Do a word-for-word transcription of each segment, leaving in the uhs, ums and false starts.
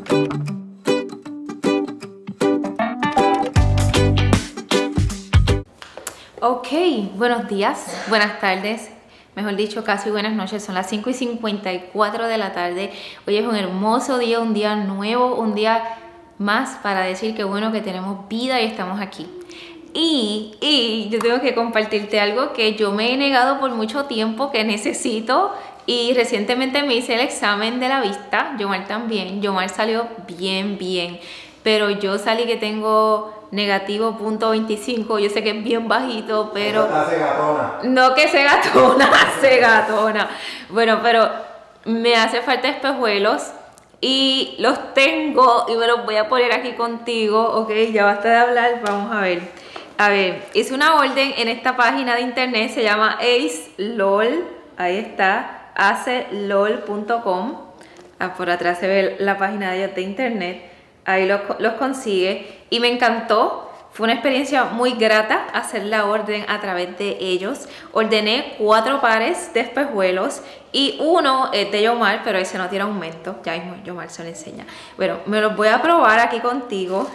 Ok, buenos días, buenas tardes, mejor dicho casi buenas noches, son las cinco y cincuenta y cuatro de la tarde. Hoy es un hermoso día, un día nuevo, un día más para decir que bueno que tenemos vida y estamos aquí. Y, y yo tengo que compartirte algo que yo me he negado por mucho tiempo, que necesito, y recientemente me hice el examen de la vista. Yomar también, Yomar salió bien bien, pero yo salí que tengo negativo punto veinticinco. Yo sé que es bien bajito, pero hace gatona. No que se gatona, hace gatona. Bueno, pero me hace falta espejuelos y los tengo y me los voy a poner aquí contigo. Ok, ya basta de hablar, vamos a ver. A ver, hice una orden en esta página de internet, se llama Ace Lol. Ahí está, ace lol punto com. Ah, por atrás se ve la página de ellos de internet. Ahí los, los consigue y me encantó. Fue una experiencia muy grata hacer la orden a través de ellos. Ordené cuatro pares de espejuelos y uno es de Yomar, pero ese no tiene aumento. Ya mismo Yomar se lo enseña. Bueno, me los voy a probar aquí contigo.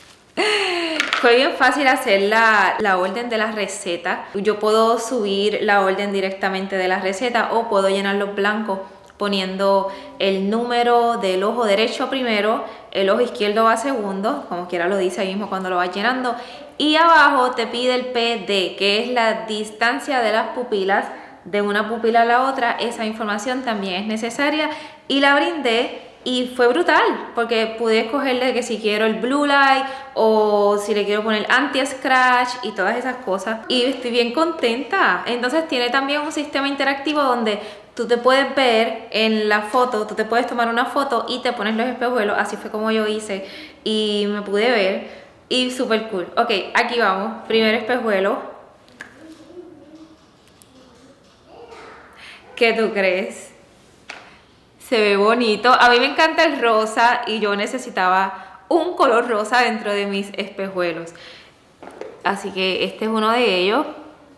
Fue bien fácil hacer la, la orden de la receta. Yo puedo subir la orden directamente de la receta o puedo llenar los blancos poniendo el número del ojo derecho primero, el ojo izquierdo va segundo, como quiera lo dice ahí mismo cuando lo vas llenando, y abajo te pide el P D, que es la distancia de las pupilas de una pupila a la otra. Esa información también es necesaria y la brindé y fue brutal porque pude escogerle que si quiero el blue light o si le quiero poner anti-scratch y todas esas cosas, y estoy bien contenta. Entonces tiene también un sistema interactivo donde tú te puedes ver en la foto, tú te puedes tomar una foto y te pones los espejuelos. Así fue como yo hice y me pude ver y súper cool. Ok, aquí vamos, primer espejuelo. ¿Qué tú crees? Se ve bonito. A mí me encanta el rosa y yo necesitaba un color rosa dentro de mis espejuelos. Así que este es uno de ellos.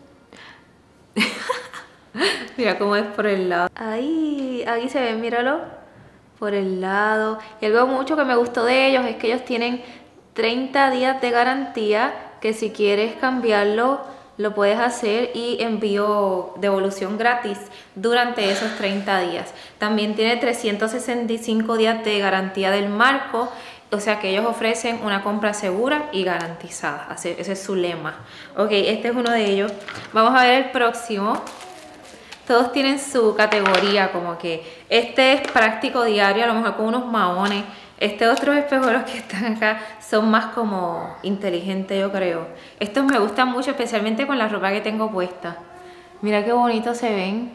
Mira cómo es por el lado. Ahí, ahí se ve, míralo. Por el lado. Y algo mucho que me gustó de ellos es que ellos tienen treinta días de garantía, que si quieres cambiarlo lo puedes hacer y envío devolución gratis durante esos treinta días. También tiene trescientos sesenta y cinco días de garantía del marco, o sea que ellos ofrecen una compra segura y garantizada. Así, ese es su lema. Ok, este es uno de ellos. Vamos a ver el próximo. Todos tienen su categoría, como que este es práctico diario, a lo mejor con unos maones. Este otros espejuelos que están acá son más como inteligentes, yo creo. Estos me gustan mucho, especialmente con la ropa que tengo puesta. Mira qué bonitos se ven.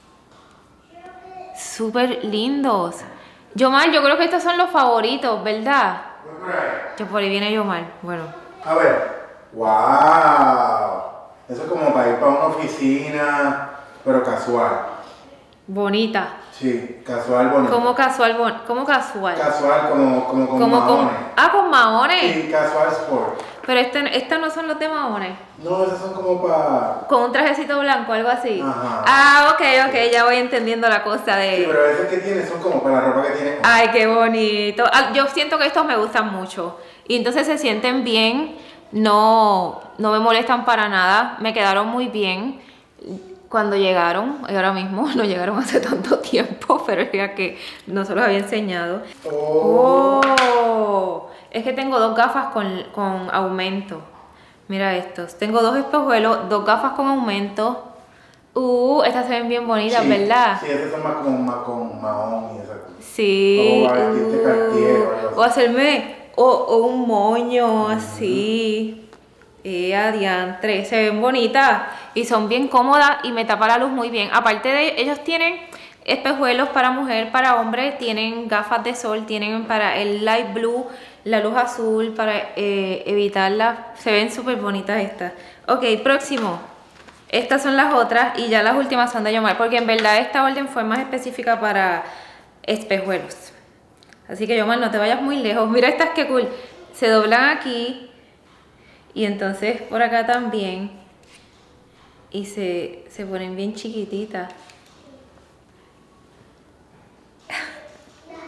Súper lindos. Yomar, yo creo que estos son los favoritos, ¿verdad? Que por ahí viene Yomar. Bueno. A ver. ¡Wow! Eso es como para ir para una oficina, pero casual. Bonita. Sí, casual bonito. ¿Cómo casual? Bon ¿Cómo casual? Casual como, como con como maones. Con, ah, con maones. Sí, casual sport. Pero este, estos no son los de maones. No, esos son como para... Con un trajecito blanco, algo así. Ajá. Ah, ok, ok, ya voy entendiendo la cosa de... Sí, pero esos que tiene son como para la ropa que tiene. Ay, qué bonito. Ah, yo siento que estos me gustan mucho. Y entonces se sienten bien, no, no me molestan para nada. Me quedaron muy bien cuando llegaron, y ahora mismo no llegaron hace tanto tiempo, pero es que no se los había enseñado. Oh. Oh, es que tengo dos gafas con, con aumento. Mira estos. Tengo dos espejuelos, dos gafas con aumento. Uh, estas se ven bien bonitas, Sí, ¿verdad? Sí, estas son más como más con mahón y esas cosas. Sí. O vestirte Cartier o algo así. O hacerme o, o un moño así. Eh, adiantre, se ven bonitas y son bien cómodas y me tapa la luz muy bien. Aparte de ellos tienen espejuelos para mujer, para hombre, tienen gafas de sol, tienen para el light blue, la luz azul para eh, evitarla. Se ven súper bonitas estas. Ok, próximo. Estas son las otras y ya las últimas son de Yomar, porque en verdad esta orden fue más específica para espejuelos. Así que Yomar, no te vayas muy lejos. Mira estas que cool. Se doblan aquí y entonces por acá también. Y se, se ponen bien chiquititas.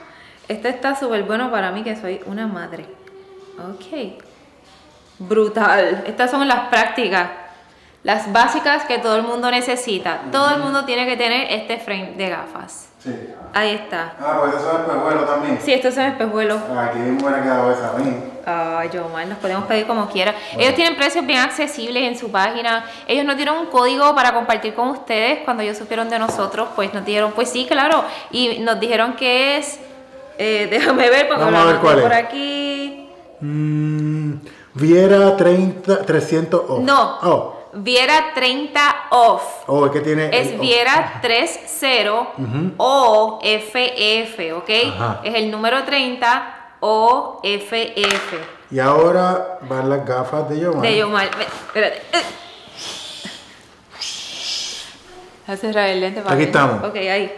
Este está súper bueno para mí, que soy una madre. Ok. Brutal. Estas son las prácticas, las básicas que todo el mundo necesita. Todo el mundo tiene que tener este frame de gafas. Sí. Ahí está. Ah, pues eso es espejuelo también. Sí, estos son espejuelos. Ah, qué bien buena ha quedado esa, ven. Ay, yo mal, los podemos pedir como quiera. Bueno. Ellos tienen precios bien accesibles en su página. Ellos nos dieron un código para compartir con ustedes. Cuando ellos supieron de nosotros, pues nos dijeron, pues sí, claro. Y nos dijeron que es, eh, déjame ver, porque Vamos a ver cuál por es. aquí. Mm, Viera treinta, trescientos off. No. Oh. Viera treinta off. Oh, es que tiene. Es el Viera treinta uh-huh. O F F, ¿ok? Ajá. Es el número treinta O F F. Y ahora van las gafas de Yomar. De Yomar. Espérate. Voy a cerrar el lente para Aquí ver. estamos. Ok, ahí.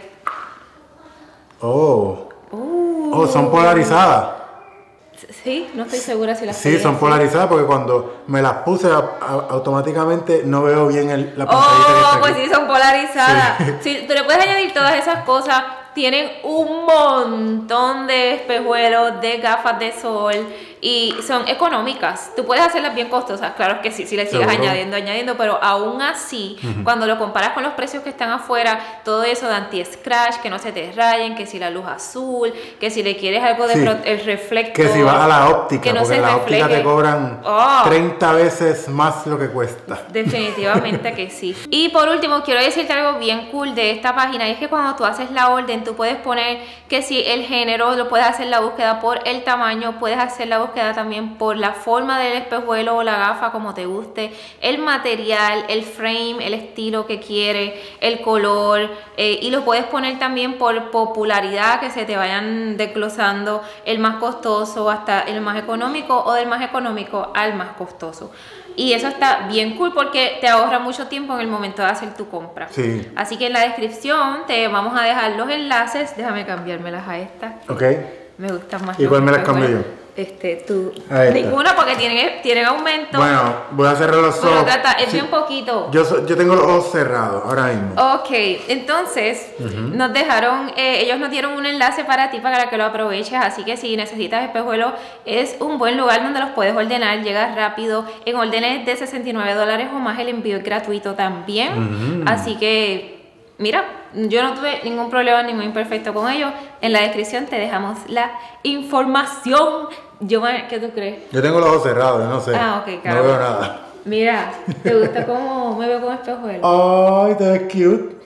Oh. Uh. Oh, son polarizadas. Sí, no estoy segura si las Sí, son polarizadas porque cuando me las puse a, a, automáticamente no veo bien el, la pantallita que está Oh, pues aquí. sí, son polarizadas. Sí. Sí, tú le puedes añadir todas esas cosas. Tienen un montón de espejuelos, de gafas de sol y son económicas. Tú puedes hacerlas bien costosas, claro que sí, si le sigues ¿Seguro? añadiendo, añadiendo, pero aún así, uh-huh. cuando lo comparas con los precios que están afuera, todo eso de anti-scratch, que no se te rayen, que si la luz azul, que si le quieres algo de Sí. pro- el reflector, Que si vas a la óptica, que no porque se en la óptica refleje. te cobran Oh. treinta veces más lo que cuesta. Definitivamente que sí. Y por último, quiero decirte algo bien cool de esta página, y es que cuando tú haces la orden, tú puedes poner que si el género, lo puedes hacer la búsqueda por el tamaño, puedes hacer la búsqueda también por la forma del espejuelo o la gafa, como te guste, el material, el frame, el estilo que quieres, el color, eh, y lo puedes poner también por popularidad, que se te vayan desglosando el más costoso hasta el más económico, o del más económico al más costoso. Y eso está bien cool porque te ahorra mucho tiempo en el momento de hacer tu compra. Sí. Así que en la descripción te vamos a dejar los enlaces. Déjame cambiármelas a estas. Ok. Me gustan más. ¿Y cuál me las cambio yo? Este, tú. A esta. Ninguna porque tienen, tienen aumento. Bueno, voy a cerrar los ojos. Bueno, trata, es Sí. bien poquito. Yo, so- yo tengo los ojos cerrados ahora mismo. Ok, entonces uh-huh. nos dejaron, eh, ellos nos dieron un enlace para ti para que lo aproveches, así que si necesitas espejuelos es un buen lugar donde los puedes ordenar, llegas rápido, en órdenes de sesenta y nueve dólares o más el envío es gratuito también, uh-huh. así que mira, yo no tuve ningún problema, ningún imperfecto con ellos, en la descripción te dejamos la información. Yo, ¿qué tú crees? Yo tengo los ojos cerrados, yo no sé. Ah, ok, claro. No veo nada. Mira, ¿te gusta cómo me veo con espejuelos? Ay, te ves cute.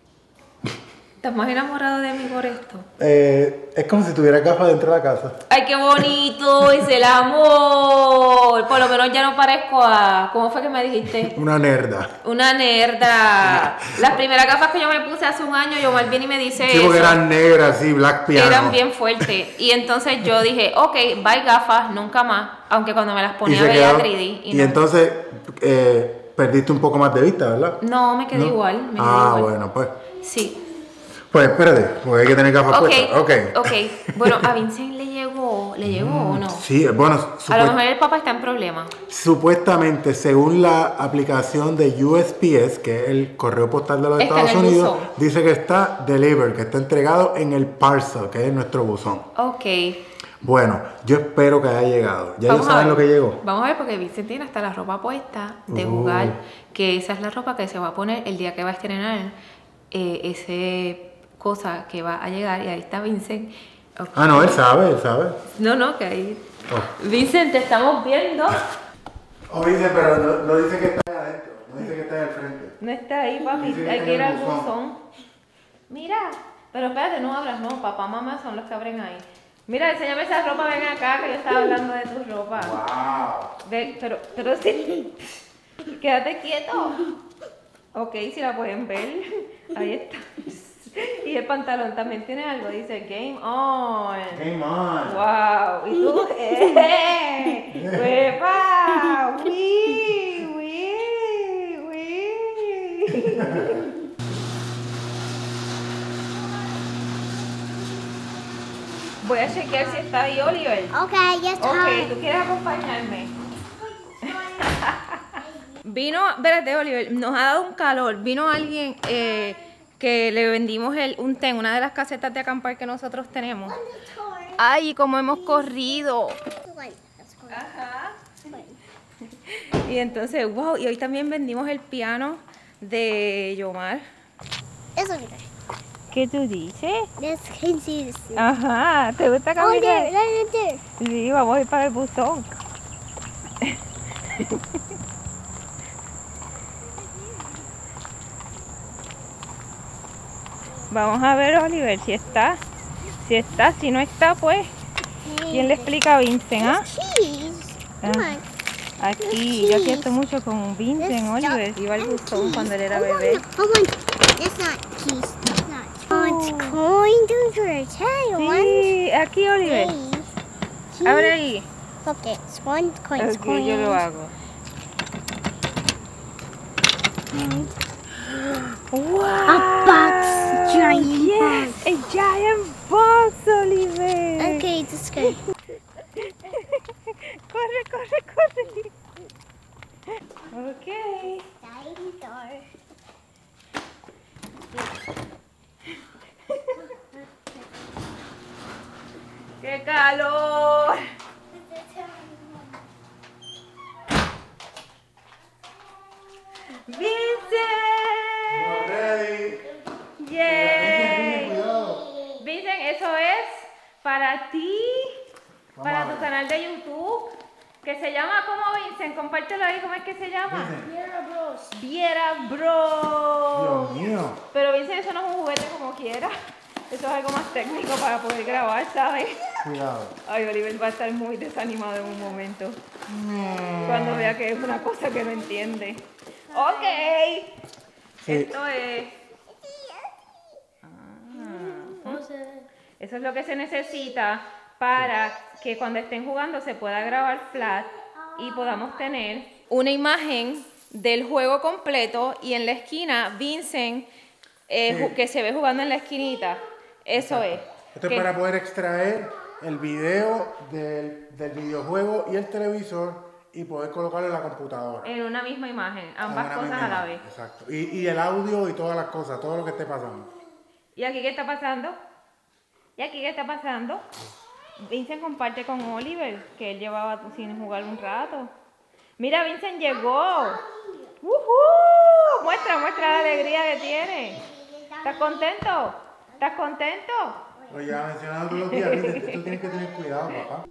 ¿Estás más enamorado de mí por esto? Eh, es como si tuviera gafas dentro de la casa. ¡Ay, qué bonito! ¡Es el amor! Por lo menos ya no parezco a... ¿Cómo fue que me dijiste? Una nerda. Una nerda. Las primeras gafas que yo me puse hace un año, yo mal bien y me dice Sí, porque eso. eran negras, sí, black piano. Eran bien fuertes. Y entonces yo dije, ok, bye gafas, nunca más. Aunque cuando me las Y ponía se veía quedó- tres D. Y, Y, no. entonces eh, perdiste un poco más de vista, ¿verdad? No, me quedé ¿No? igual. Me quedé Ah, igual. bueno, pues. Sí. Pues espérate, porque hay que tener gafas Ok, puestas. Ok. ok. Bueno, a Vincent le llegó, ¿le llegó o no? Sí, bueno, A lo supuest- mejor el papá está en problema. supuestamente, según la aplicación de U S P S, que es el correo postal de los Está en Estados el Unidos, buzón. dice que está delivered, que está entregado en el parcel, que es nuestro buzón. Ok. Bueno, yo espero que haya llegado. ¿Ya Vamos ellos a saben ver. lo que llegó? Vamos a ver porque Vincent tiene hasta la ropa puesta de Uh. jugar, que esa es la ropa que se va a poner el día que va a estrenar eh, ese cosa que va a llegar, y ahí está Vincent. Okay. Ah, no, él sabe, él sabe. No, no, que ahí. Oh. Vincent, te estamos viendo. Oh, dice, pero no, no dice que está ahí adentro, no dice que está ahí al frente. No está ahí, papi. Dice que Hay está que ir en el al buzón. buzón. Mira, pero espérate, no abras, no. Papá, mamá son los que abren ahí. Mira, enséñame esa ropa, ven acá, que yo estaba hablando de tu ropa. Wow. Ve, pero, pero sí. Quédate quieto. Ok, si la pueden ver. Ahí está. Y el pantalón también tiene algo, dice Game On. Game on. Wow. ¿Y tú? ¡Eh! ¡Huepa! ¡Uy! ¡Uy! ¡Uy! Voy a chequear si está ahí Oliver. Okay, yes, Ok, time. ¿tú quieres acompañarme? Vino, espérate Oliver, nos ha dado un calor. Vino alguien eh, que le vendimos el, un té en una de las casetas de acampar que nosotros tenemos. Ay, cómo hemos corrido. Ajá. Y entonces, wow, y hoy también vendimos el piano de Yomar. Eso mira. ¿Qué tú dices? Let's continue. Ajá, ¿te gusta Oh, caminar? there, right there. Sí, vamos a ir para el buzón. Vamos a ver, Oliver, si está. Si está, si no está, pues, ¿quién le explica a Vincent, ah? Cheese. Come Ah. on. Aquí, yo aquí estoy mucho con Vincent, Oliver. Iba al buzón cuando él era bebé. Hold on. It's not cheese. It's not. Oh, it's going to church. Hey, one. Sí, aquí, Oliver. Hey. Abre ahí. Okay, it's one coin. It's Ok, yo lo hago. ¡Wow! A box. Giant Yes, box. a giant box, Oliver. Okay, this good. Corre, corre, corre. Ok. Dinosaur. ¡Qué calor! ¡Vincent! Ready. ¡Yay! Cuidado. Vincent, eso es para ti, Vamos para a tu ver. canal de YouTube, que se llama, ¿cómo, Vincent? Compártelo ahí, ¿cómo es que se llama? Vincent. Viera Bros. Viera Bros. Dios mío. Pero Vincent, eso no es un juguete como quiera. Eso es algo más técnico para poder grabar, ¿sabes? Cuidado. Ay, Oliver va a estar muy desanimado en un momento. Cuando vea que es una cosa que no entiende. Ok. Sí. Esto es... Ah. Eso es lo que se necesita para que cuando estén jugando se pueda grabar flat y podamos tener una imagen del juego completo y en la esquina Vincent eh, Sí. ju- que se ve jugando en la esquinita. Eso es. Esto Que- es para poder extraer el video del, del videojuego y el televisor y poder colocarlo en la computadora. en una misma imagen, ambas Una cosas misma a la imagen. vez. Exacto. Y, y el audio y todas las cosas, todo lo que esté pasando. ¿Y aquí qué está pasando? ¿Y aquí qué está pasando? Vincent comparte con Oliver, que él llevaba sin jugar un rato. Mira, Vincent llegó. ¡Woohoo! Muestra, muestra la alegría que tiene. ¿Estás contento? ¿Estás contento? Lo lleva mencionando todos los días. Vincent, tú tienes que tener cuidado, papá.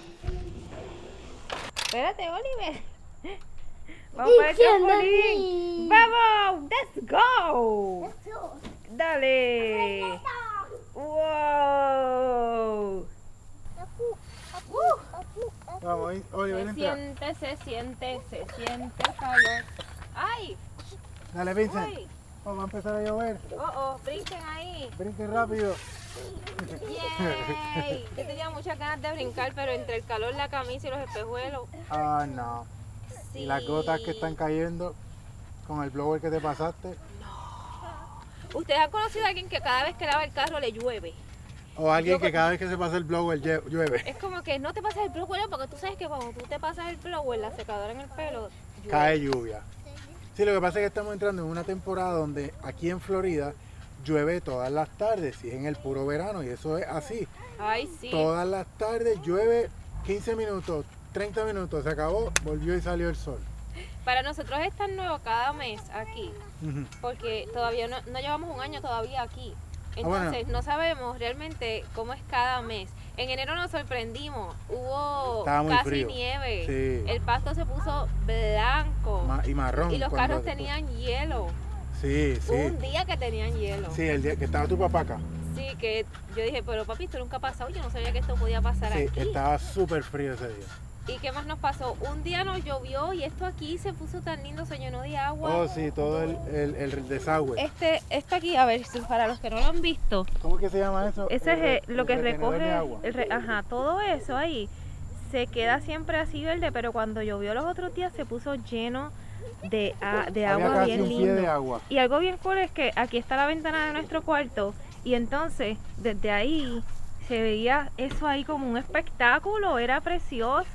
Espérate, Oliver. Vamos Y para el quién trampolín. lo ¡Vamos! ¡Let's go! Dale. ¡Wow! Vamos, Oliver, Se entra. siente, se siente, se siente el calor. ¡Ay! Dale, Vincent. ¡Uy! Vamos a empezar a llover. ¡Oh, oh! ¡Brinquen ahí! Brinquen rápido. ¡Yay! Yo tenía muchas ganas de brincar, pero entre el calor, la camisa y los espejuelos. Ah, no. Sí. Y las gotas que están cayendo con el blower que te pasaste. ¿Ustedes han conocido a alguien que cada vez que lava el carro le llueve? O alguien Yo- que cada vez que se pasa el blower lle- llueve. Es como que no te pasas el blower porque tú sabes que cuando tú te pasas el blower, la secadora en el pelo, llueve. Cae lluvia. Sí, lo que pasa es que estamos entrando en una temporada donde aquí en Florida llueve todas las tardes y es en el puro verano y eso es así. Ay, sí. Todas las tardes llueve quince minutos, treinta minutos, se acabó, volvió y salió el sol. Para nosotros es tan nuevo cada mes aquí, Ujú. porque todavía no, no llevamos un año todavía aquí. Ah, bueno. Entonces no sabemos realmente cómo es cada mes. En enero nos sorprendimos, hubo Estaba muy casi frío. nieve, Sí. el pasto se puso blanco Ma- y marrón. y los cuando- carros tenían hielo. Sí, Hubo sí. un día que tenían hielo. Sí, el día que estaba tu papá acá. Sí, que yo dije, pero papi, esto nunca ha pasado, yo no sabía que esto podía pasar Sí, aquí. estaba súper frío ese día. ¿Y qué más nos pasó? Un día nos llovió y esto aquí se puso tan lindo, se llenó de agua. Oh, sí, todo el, el, el desagüe. Este, esto aquí, a ver, si para los que no lo han visto, ¿Cómo que se llama eso? ese El re- es eh, lo el que retenedor de recoge, agua. el re- ajá, todo eso ahí se queda siempre así verde, pero cuando llovió los otros días se puso lleno de, a- de Había agua casi bien un pie lindo. de agua. Y algo bien cool es que aquí está la ventana de nuestro cuarto y entonces desde ahí se veía eso ahí como un espectáculo, era precioso.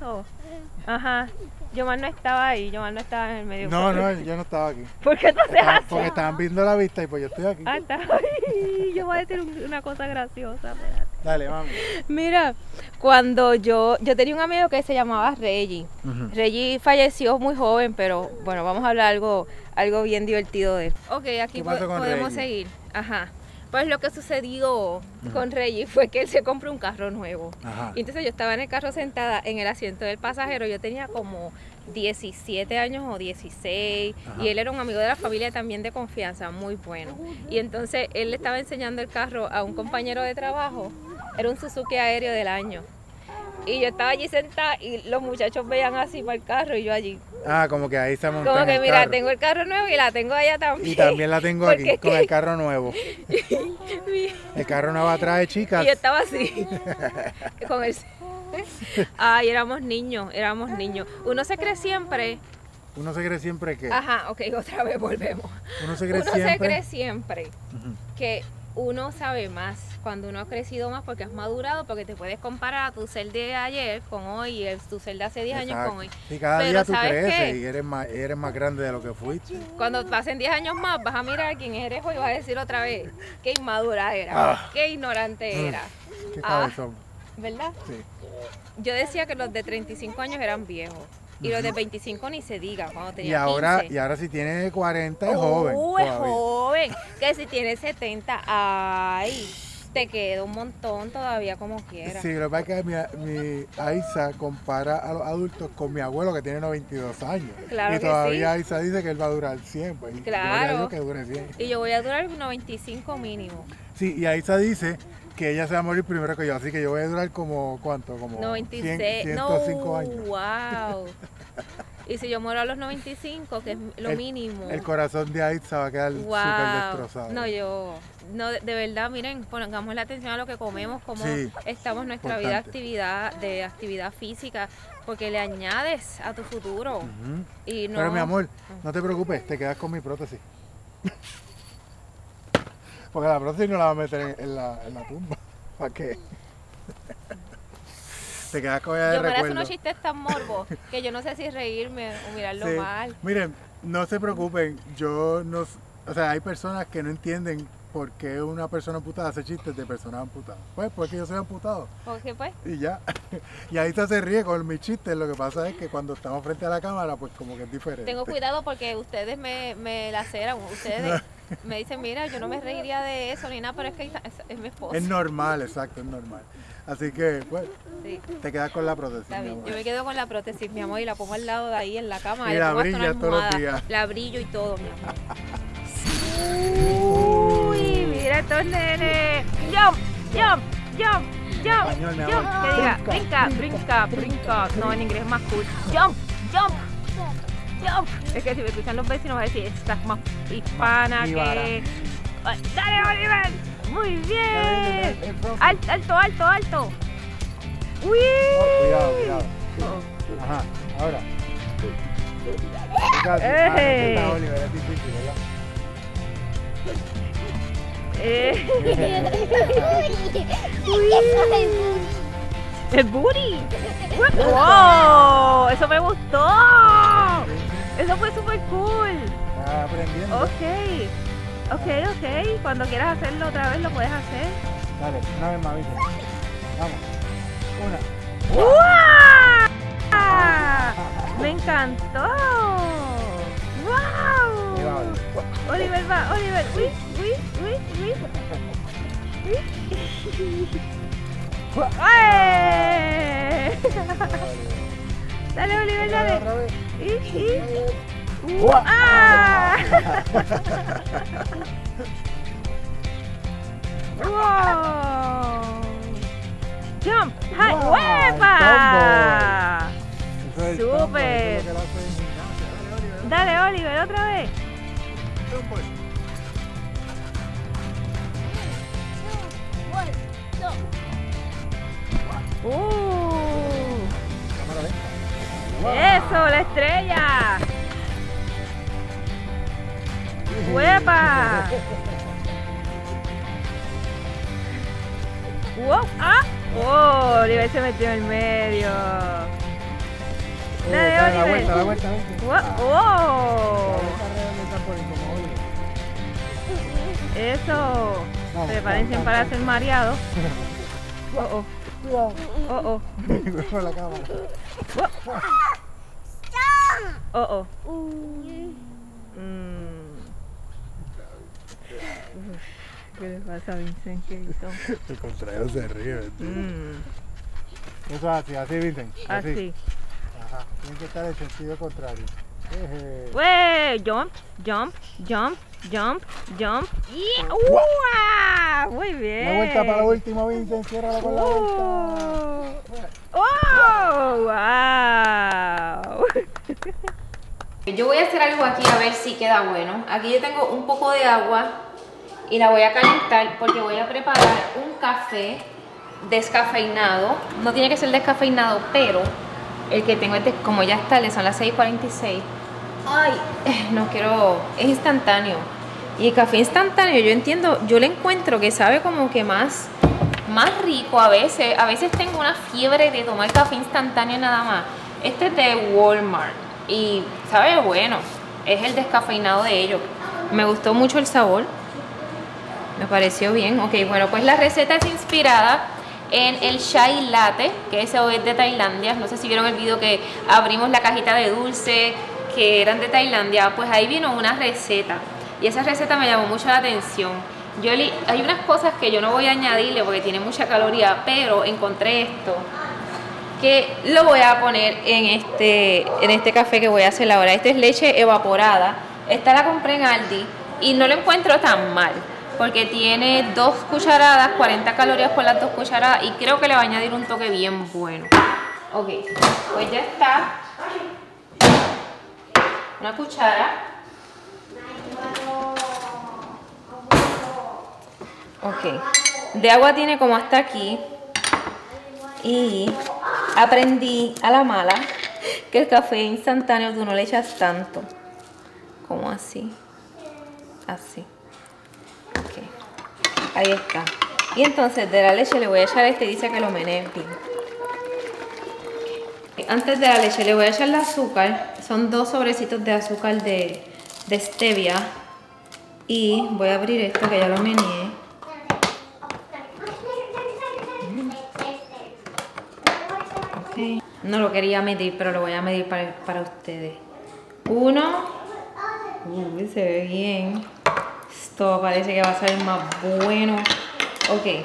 Ajá. Yomar no estaba ahí, Yomar no estaba en el medio. No, no, yo no estaba aquí. ¿Por qué tú haces Estaban- así? Porque estaban viendo la vista y pues yo estoy aquí. Ah, está ahí. Yo voy a decir un- una cosa graciosa, espérate. Dale, vamos. Mira, cuando yo, yo tenía un amigo que se llamaba Reggie. Ujú. Reggie falleció muy joven, pero bueno, vamos a hablar algo, algo bien divertido de él. Ok, aquí ¿Qué pasó po- con podemos Reggie? seguir. Ajá. Pues lo que sucedió con Reggie fue que él se compró un carro nuevo. Ajá. Y entonces yo estaba en el carro sentada en el asiento del pasajero. Yo tenía como diecisiete años o dieciséis. Ajá. Y él era un amigo de la familia también de confianza, muy bueno. Y entonces él le estaba enseñando el carro a un compañero de trabajo. Era un Suzuki Aéreo del año. Y yo estaba allí sentada y los muchachos veían así para el carro y yo allí. Ah, como que ahí se montó Como en que el mira, carro. tengo el carro nuevo y la tengo allá también. Y también la tengo Porque aquí, es con que- el carro nuevo. El carro nuevo atrás de chicas. Y yo estaba así. Con el... Ay, éramos niños, éramos niños. Uno se cree siempre. Uno se cree siempre que... Ajá, ok, otra vez volvemos. Uno se cree Uno siempre... se cree siempre Ujú. que uno sabe más cuando uno ha crecido más porque has madurado, porque te puedes comparar a tu ser de ayer con hoy y el, tu ser de hace diez años Exacto. con hoy. Y cada Pero día tú ¿sabes creces qué? y eres más, eres más grande de lo que fuiste. Cuando pasen diez años más, vas a mirar quién eres hoy y vas a decir otra vez qué inmadura era, Ah. qué ignorante era. Qué Ah. cabezón. ¿Verdad? Sí. Yo decía que los de treinta y cinco años eran viejos. Y los de veinticinco ni se diga, cuando tenía Y ahora, quince. y ahora si tiene cuarenta es Oh, joven. es todavía. joven. Que si tiene setenta, ay, te queda un montón todavía como quiera. Sí, lo que pasa es que mi, mi Aiza compara a los adultos con mi abuelo que tiene noventa y dos años. Claro y que todavía Aiza dice que él va a durar cien. Pues, y Claro. gloria a Dios que dure cien. Y yo voy a durar noventa y cinco mínimo. Sí, y Aiza dice que ella se va a morir primero que yo, así que yo voy a durar como, ¿cuánto? Como noventa y seis. cien, ciento cinco No, años. wow. Y si yo muero a los noventa y cinco, que es lo El- mínimo. El corazón de Aiza va a quedar súper Wow. destrozado. No, yo, no, de, de verdad, miren, pongamos la atención a lo que comemos, cómo Sí, estamos en nuestra vida importante. actividad, de actividad física, porque le añades a tu futuro. Ujú. Y no, Pero mi amor, no te preocupes, te quedas con mi prótesis. Porque la prótesis no la va a meter en, en la, en la tumba. ¿Para qué? Te quedas con ella de yo me hace recuerdo. unos chistes tan morbos que yo no sé si reírme o mirarlo Sí. mal. Miren, no se preocupen, yo no, s- o sea, hay personas que no entienden por qué una persona amputada hace chistes de personas amputadas. Pues porque yo soy amputado Porque pues, y ya. Y ahí se ríe con mis chistes, lo que pasa es que cuando estamos frente a la cámara, pues como que es diferente. tengo cuidado porque ustedes me, me laceran, ustedes me dicen, mira, yo no me reiría de eso ni nada, pero es que es, es mi esposo. Es normal, exacto, es normal. Así que, pues, Sí. te quedas con la prótesis. Está mi bien, amor. yo me quedo con la prótesis, mi amor, y la pongo al lado de ahí en la cama. Y le la pongo hasta una brilla todos los almohada, días. La brillo y todo, mi amor. Uy, mira estos nenes. Jump, jump, jump, jump, Español, mi jump. amor. Que diga, brinca, brinca, brinca. No, en inglés es más cool. Jump, jump, jump. Es que si me escuchan los vecinos van a decir, estás más hispana Mi que... vara. Ay, dale, Oliver. Muy bien. El- el front. Alto, alto, alto, alto. Uy. Cuidado, cuidado. Oh. Ajá, ahora. Casi. Ah, ¡Ey! está Oliver, es difícil, ¿verdad? Eh. El booty. ¡Wow! Eso me gustó. Eso fue súper cool. Está aprendiendo. Ok. Ok, ok. Cuando quieras hacerlo otra vez lo puedes hacer. Dale, una vez más, ¿viste? Vamos. Una. ¡Wow! Me encantó. Ahí va, ¡Wow! Oliver. Oliver va, Oliver. Uy, uy, uy, uy. ¡Ay! Dale, Oliver, dale. Otra vez. Y, y. ¡Uh! ¡Ah! ¡Wow! ¡Jump! ¡Hi! Wow, ¡Huepa! Eso es el Súper. tumble, eso es lo que él hace en gimnasia. Dale, Oliver. Dale, Oliver, otra vez. Tumble. ¡Uh! Cámara lenta. Wow. ¡Eso, la estrella! ¡Huepa! ¡Wow! ¡Ah! ¡Oh! Oliver se metió en el medio. Dale, da la Oliver. vuelta, la vuelta, vente. Wow. La Oh. vuelta redonda está por ahí, como Oliver. Eso. Vamos, Prepárense vamos, para vamos. ser mareados. Oh, oh. Cuidado. Oh, oh. Cuidado con la cámara. Oh, oh. Mm. Mm. Uf, ¿qué le pasa a Vincent? ¿Qué hizo? El contrario se ríe, ¿verdad? Mm. Eso es así, así, Vincent. Así. Ajá, tiene que estar en sentido contrario. Eje. ¡Wey! Jump, jump, jump, jump, jump. Y ¡Uah! Muy bien. La vuelta para el último, Vincent, ciérrala con la vuelta. ¡Oh! ¡Wow! Yo voy a hacer algo aquí a ver si queda bueno. Aquí yo tengo un poco de agua y la voy a calentar porque voy a preparar un café descafeinado. No tiene que ser descafeinado, pero el que tengo es de, como ya es tarde, son las seis cuarenta y seis. Ay, no quiero, es instantáneo. Y el café instantáneo, yo entiendo, yo le encuentro que sabe como que más, más rico a veces. A veces tengo una fiebre de tomar café instantáneo nada más. Este es de Walmart y sabe bueno, es el descafeinado de ellos. Me gustó mucho el sabor, me pareció bien. Ok, bueno, pues la receta es inspirada en el chai latte, que eso es de Tailandia. No sé si vieron el video que abrimos la cajita de dulce que eran de Tailandia, pues ahí vino una receta y esa receta me llamó mucho la atención. Yo li hay unas cosas que yo no voy a añadirle porque tiene mucha caloría, pero encontré esto que lo voy a poner en este, en este café que voy a hacer ahora. Esta es leche evaporada, esta la compré en Aldi y no lo encuentro tan mal porque tiene dos cucharadas, cuarenta calorías por las dos cucharadas y creo que le va a añadir un toque bien bueno. Ok, pues ya está. Una cuchara. Ok, de agua tiene como hasta aquí. Y aprendí a la mala que el café instantáneo tú no le echas tanto. Como así. Así. Ok, ahí está. Y entonces de la leche le voy a echar este, dice que lo menee bien. Antes de la leche le voy a echar el azúcar. Son dos sobrecitos de azúcar de, de stevia. Y voy a abrir esto que ya lo meneé. Okay. No lo quería medir, pero lo voy a medir para, para ustedes. Uno. Uy, se ve bien. Esto parece que va a ser más bueno. Ok.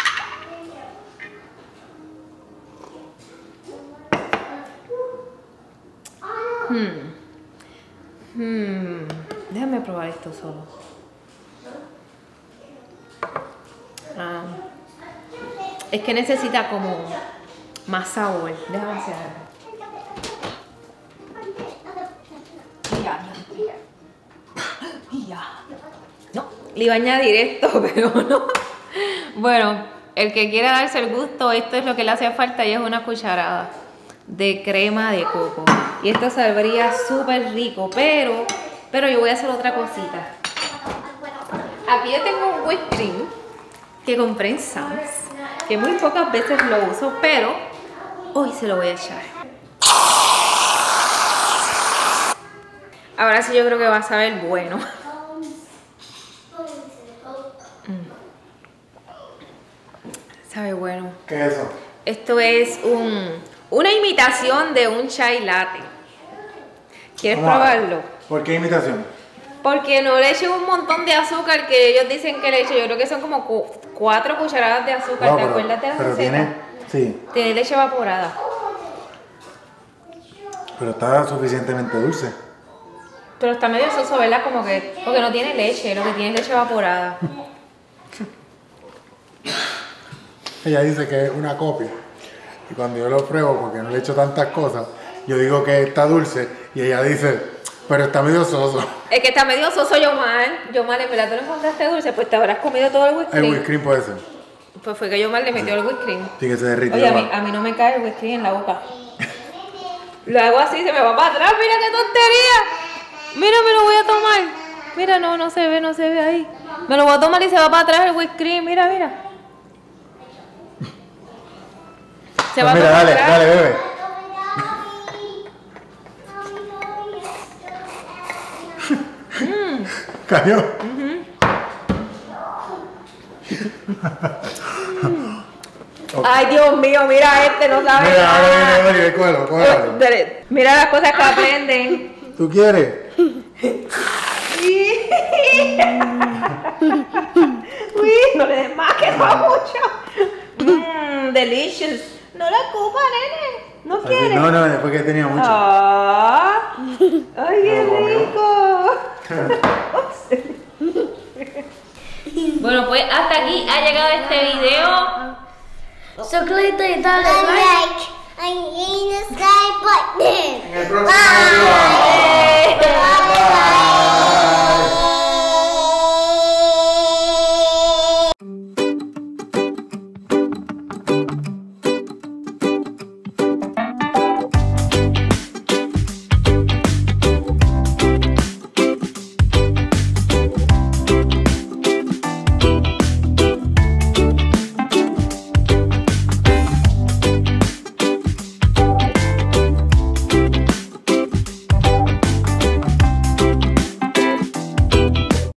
Hmm. Hmm. Déjame probar esto solo. Ah. Es que necesita como más sabor. Déjame hacer algo. Mira, mira, mira. No, le iba a añadir esto, pero no. Bueno, el que quiera darse el gusto, esto es lo que le hace falta y es una cucharada de crema de coco. Y esto sabría súper rico, pero, pero yo voy a hacer otra cosita. Aquí yo tengo un whipped cream que compré en Sam's, que muy pocas veces lo uso, pero hoy se lo voy a echar. Ahora sí yo creo que va a saber bueno. Mm. Sabe bueno. ¿Qué es eso? Esto es un, una imitación de un chai latte. ¿Quieres Vamos a ver. probarlo? ¿Por qué imitación? Porque no le eché un montón de azúcar que ellos dicen que le eché. Yo creo que son como cu cuatro cucharadas de azúcar. No, ¿Te pero- acuerdas de la pero receta? tiene, sí, Tiene leche evaporada. pero está suficientemente dulce. Pero está medio soso, ¿verdad? Como que, porque no tiene leche, lo que tiene es leche evaporada. Ella dice que es una copia. Y cuando yo lo pruebo, porque no le echo tantas cosas, yo digo que está dulce y ella dice, pero está medio soso. Es que está medio soso, Yomar. Yomar, en verdad tú no encontraste dulce, pues te habrás comido todo el whipped El cream. whipped cream puede ser. Pues fue que Yomar le metió el whipped cream. Sí, que se derritió. Oye, a mí, más. a mí no me cae el whipped cream en la boca. Lo hago así, se me va para atrás. Mira qué tontería. Mira, me lo voy a tomar. Mira, no, no se ve, no se ve ahí. Me lo voy a tomar y se va para atrás el whipped cream. Mira, mira. Se Pues va mira, para dale, atrás. dale, bebe. ¿Cayó? Okay. Ay, Dios mío, mira este, no sabe mira, nada. Mira, mira, mira, cógelo, cógelo. Mira las cosas que aprenden. ¿Tú quieres? Uy, no le des más, que no mucho. Mmm, delicious. No la ocupa, nene. ¿No Así, quiere? no, no, después que tenía mucho. Ah, ¡ay, qué rico! Bueno, pues hasta aquí ha llegado este video. Suscríbete y dale like. And in the sky button. En el próximo video. Bye. Bye.